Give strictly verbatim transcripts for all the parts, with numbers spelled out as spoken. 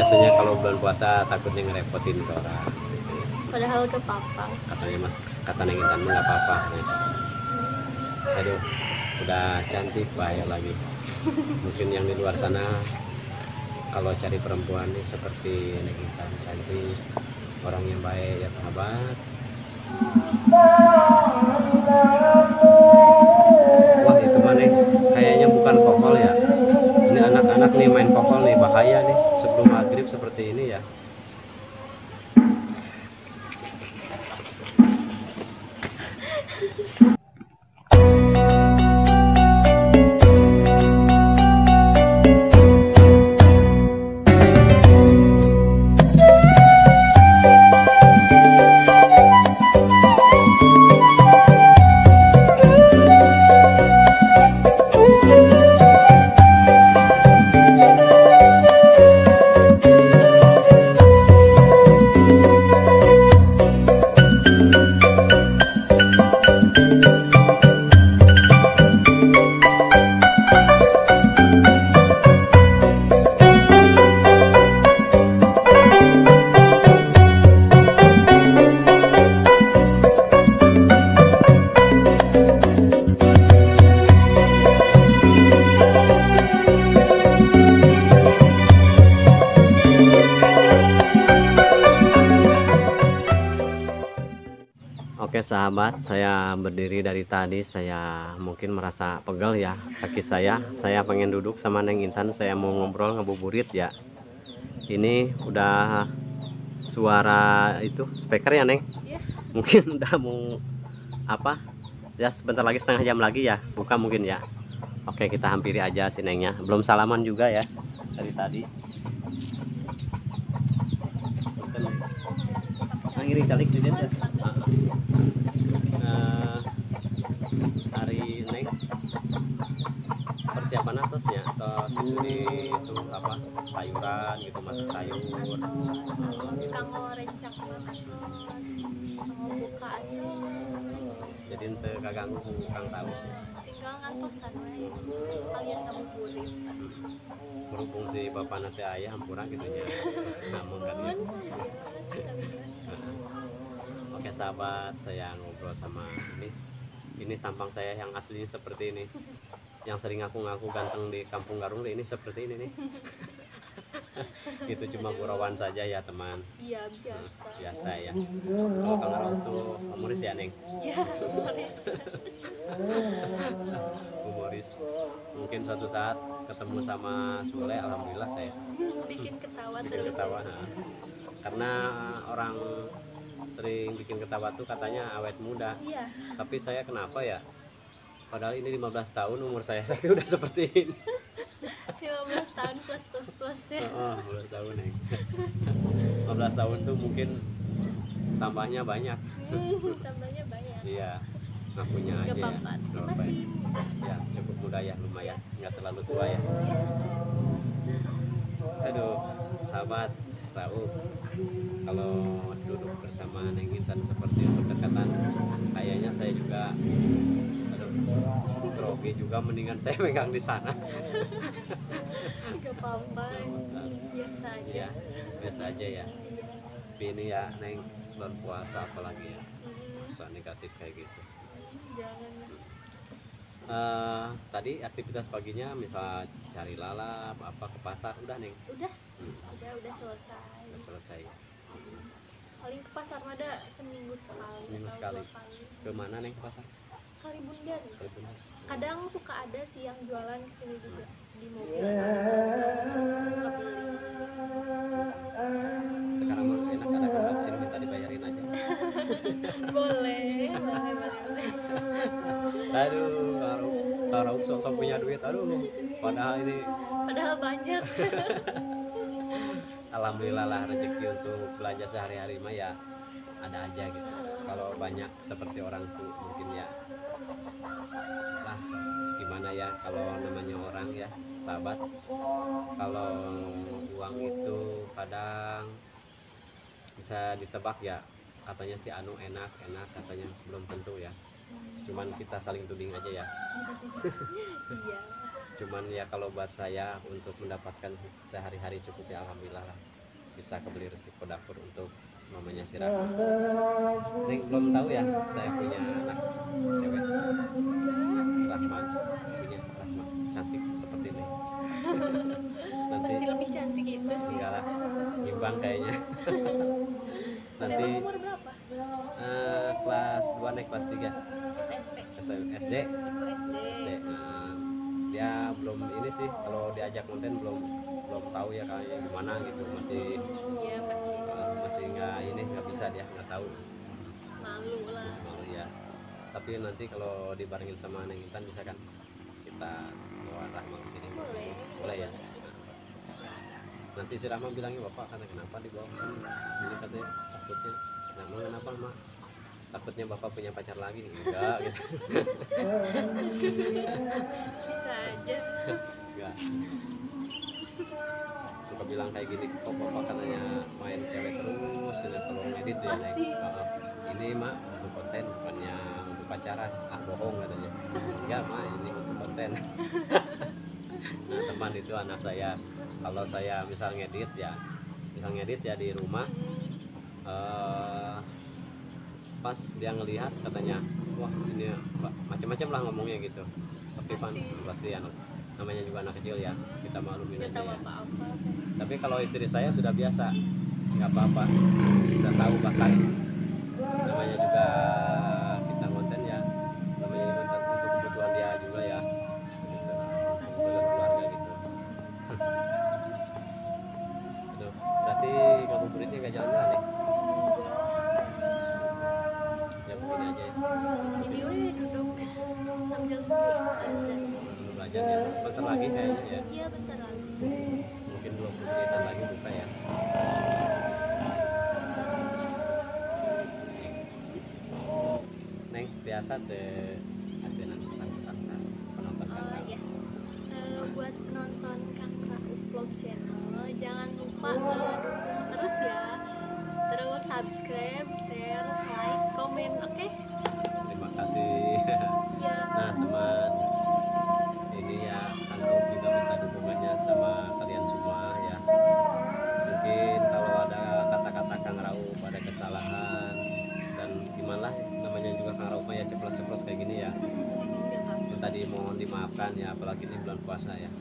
biasanya kalau bulan puasa takutnya ngerepotin ke orang gitu. Padahal tuh papa. Katanya mah kata Neng Intan mah nggak apa-apa gitu. Aduh udah cantik bahaya lagi. Mungkin yang di luar sana kalau cari perempuan nih seperti Neng Intan cantik, orang yang baik ya sahabat. Wah itu mah nih kayaknya bukan kokol ya. Ini anak-anak nih main kokol nih, bahaya nih sebelum maghrib seperti ini ya. Oke sahabat, saya berdiri dari tadi, saya mungkin merasa pegel ya kaki saya. Saya pengen duduk sama Neng Intan, saya mau ngobrol ngebuburit ya. Ini udah suara itu speaker ya Neng? Ya. Mungkin udah mau apa? Ya sebentar lagi, setengah jam lagi ya, buka mungkin ya. Oke kita hampiri aja si Nengnya. Belum salaman juga ya dari tadi. Nah, ini calik juga ya. Hari Neng persiapan atasnya atau ini itu apa sayuran gitu, masak sayur Kanggo rencang banget kanggo buka aja. jadi ente kaganggu kang tahu Tinggal ngantosan we. Kalian ngabuburit. berhubung si bapak nanti ayah hampura gitu ya namun kan ya. Oke sahabat, saya ngobrol sama ini ini tampang saya yang aslinya seperti ini, yang sering aku ngaku ganteng di Kampung Garung ini seperti ini nih. Itu cuma gurauan saja ya teman. Iya biasa. Biasa ya. Kalau Kang Garung tuh humoris ya Neng. Iya humoris. Humoris. Mungkin suatu saat ketemu sama Sule, alhamdulillah saya Bikin ketawa bikin terus. ketawa. Nah. Karena orang sering bikin ketawa tuh katanya awet muda. Iya. Tapi saya kenapa ya? Padahal ini lima belas tahun umur saya tapi udah seperti ini. lima belas tahun plus plus plus ya. Oh, lima belas tahun Neng. lima belas tahun tuh mungkin tambahnya banyak. Hmm, tambahnya banyak. Iya. Ngakunya aja Gak ya. apa-apa. Gak apa-apa Masih ya. Ya, cukup muda ya, lumayan. Nggak terlalu tua ya. Aduh, sahabat tahu kalau duduk bersama Neng Intan seperti berdekatan, kayaknya saya juga aduh grogi juga, mendingan saya megang di sana. gak apa-apa. Biasa aja. Ya, biasa aja ya. Tapi ini ya Neng, bulan puasa apalagi ya, puasa negatif kayak gitu. Jangan. Eh, tadi aktivitas paginya misal cari lalap apa ke pasar udah Neng? Udah. Hmm, Udah udah selesai. udah selesai. Paling ke pasar ada seminggu sekali. Seminggu atau sekali. dua kali. Ke mana Neng ke pasar? Kali Bundan. Ke Bunda. Kadang suka ada sih yang jualan di sini juga di mobil. Sekarang mah enak ada kantong sini minta dibayarin aja. Boleh, boleh, boleh. Aduh, kalau kalau sok-sok punya duit, aduh. Padahal ini Padahal banyak. alhamdulillah lah rezeki untuk belanja sehari-hari mah ya ada aja gitu. Kalau banyak seperti orang tuh mungkin ya lah gimana ya, kalau namanya orang ya sahabat, kalau uang itu kadang bisa ditebak ya, katanya si anu enak enak katanya belum tentu ya, cuman kita saling tuding aja ya. Iya. cuman ya kalau buat saya untuk mendapatkan sehari-hari cukup ya alhamdulillah lah, bisa kebeli resiko dapur untuk mamanya si Rahma. Neng belum tahu ya saya punya anak cewek, Rahma, punya Rahma cantik seperti ini. Nanti Pasti lebih cantik itu sih. enggak lah, imbang kayaknya. Nanti Emang umur berapa? eh, kelas dua naik kelas tiga S M P. S D. Itu S D. S D. Nah, dia belum ini sih, kalau diajak konten belum belum tahu ya kayaknya gimana gitu, masih Iya pasti eh, masih nggak ini nggak bisa, dia nggak tahu, malu lah. malu ya. Tapi nanti kalau dibarengin sama Neng Intan bisa kan kita bawa Rahma ke sini. Boleh. Boleh ya. Nah, nanti si Rahma bilangnya bapak kata kenapa dibawa ke sini, ini katanya takutnya. Nah, mau kenapa mak? Takutnya bapak punya pacar lagi. Enggak gitu. Bisa aja. Enggak. Suka bilang kayak gini, kok bapak katanya main cewek terus ini kalau ngedit ya Neng. Pasti. Oh, ini mak untuk konten bukannya untuk pacaran. Ah bohong katanya. Enggak mak, ini untuk konten. Nah teman itu anak saya, kalau saya misal ngedit ya, misal ngedit ya di rumah, eh, pas dia ngelihat katanya, wah ini macam-macam lah ngomongnya gitu. Tapi kan pasti anak, namanya juga anak kecil ya, kita maklumin Gak aja tahu ya. apa-apa. Tapi kalau istri saya sudah biasa, nggak apa-apa, sudah tahu bahkan namanya juga kita konten ya, namanya juga konten untuk kebutuhan dia juga ya, gitu. Kebutuhan keluarga gitu. Aduh, berarti ngabuburitnya nggak jalan-jalan nih? Ya begini aja ya. Jadi weh duduk sambil azan. Belum belajar ya, bentar lagi kayaknya ya. Iya bentar lagi. Mungkin dua puluh menitan lagi buka ya. Neng biasa deh ajaran pesan-pesan kan penonton Oh kan. ya. Eh, buat penonton Kakak Vlog Channel jangan lupa eh, dukung terus ya. Terus subscribe, share, like, komen, oke? Terima kasih. Ya. Nah teman, ini ya Kang Rauf juga minta dukungannya sama kalian semua ya. Mungkin kalau ada kata-kata Kang Rauf ada kesalahan dan gimana namanya juga Kang Rauf ya ceplos-ceplos kayak gini ya, Nggak apa-apa. minta dimohon dimaafkan ya, apalagi ini bulan puasa ya.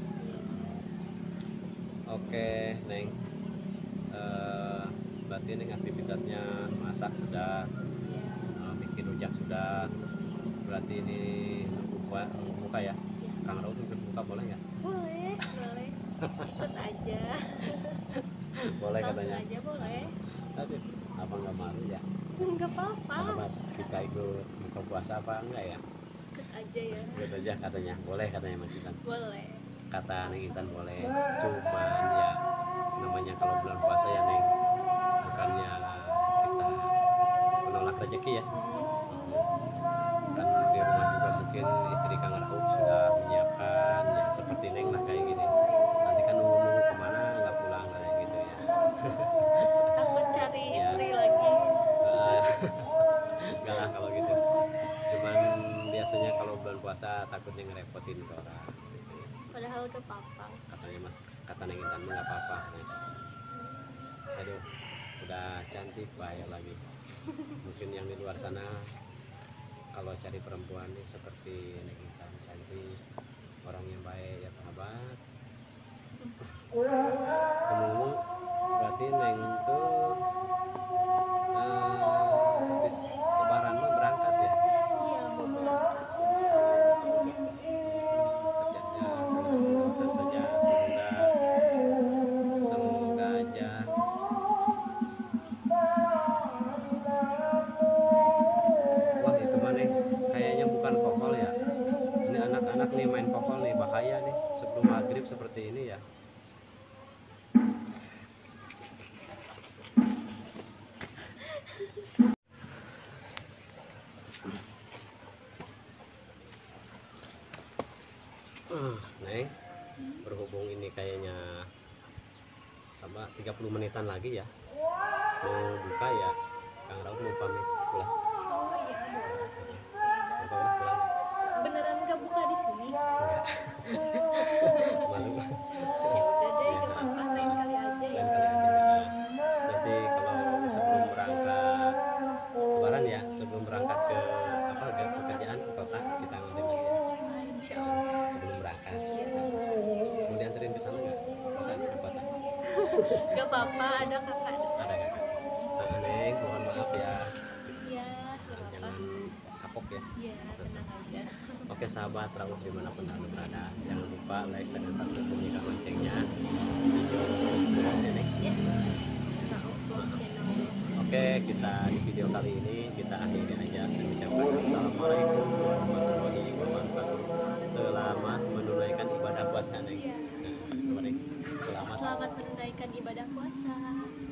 Oke Neng, eh, berarti Neng aktivitasnya masak sudah, Ya. eh, bikin rujak sudah, berarti ini buka, buka ya. Kang Rauf ikut buka boleh nggak? Boleh, boleh. Ikut aja. Boleh Langsung katanya. aja boleh. Tapi apa nggak malu ya? Nggak apa-apa. Sahabat kita ikut buka puasa apa enggak ya? Ikut aja ya. Ikut aja katanya. Boleh katanya Mas Intan. Boleh. Kata Neng Intan boleh. Cuman ya namanya kalau bulan puasa ya Neng, bukannya kita menolak rezeki ya. Kan di rumah juga mungkin istri Kang Rauf sudah menyiapkan ya seperti Neng lah kayak gini. Nanti kan nunggu-nunggu kemana nggak pulang kayak gitu ya. Takut cari Ya. istri lagi. Ah, enggak lah kalau gitu. Cuman biasanya kalau bulan puasa takutnya ngerepotin ke orang. Gitu ya. Padahal ke papa. Katanya mas, kata Neng Intan mah nggak apa-apa. Aduh, udah cantik bahaya lagi. Mungkin yang di luar sana kalau cari perempuan nih seperti Neng Intan cantik, orangnya baik ya sahabat. Ngomong-ngomong, berarti Neng tuh eh, habis lebaran mah berangkat ya Iya mau berangkat. Insya Allah kerja. kerjanya. Dan saja semoga semoga aja wah itu mah Neng kayaknya bukan kokol ya, ini anak-anak nih main kokol nih, bahaya nih sebelum maghrib seperti ini ya. Uh, Neng, berhubung ini kayaknya sama tiga puluh menitan lagi ya mau buka ya, Kang Rauf mau pamit pulang. Oh iya boleh. Mau pamit pulang. beneran nggak buka di sini? Enggak. Malu. Ya udah deh, nggak apa-apa, lain kali aja Lain ya. kali aja. Nanti kalau sebelum berangkat lebaran ya, sebelum berangkat ke apa ke pekerjaan ke kota kita ngonten lagi ya. Insya Allah. Sebelum berangkat. Mau dianterin ke sana nggak? Kota ke kota. Nggak apa-apa, ada kakak. Ada kakak. Nah, Neng, mohon maaf ya. Iya, nggak apa-apa. Jangan kapok ya. Iya, tenang aja. Oke sahabat Rauf dimanapun anda berada, jangan lupa like dan subscribe bunyikan loncengnya. Ya, Rauf Vlog Channel. Oke, kita di video kali ini kita akhiri aja dan ucapkan assalamualaikum warahmatullahi wabarakatuh. Selamat menunaikan ibadah puasa Neng. Iya. Nah, kemarin selamat. Selamat menunaikan ibadah puasa.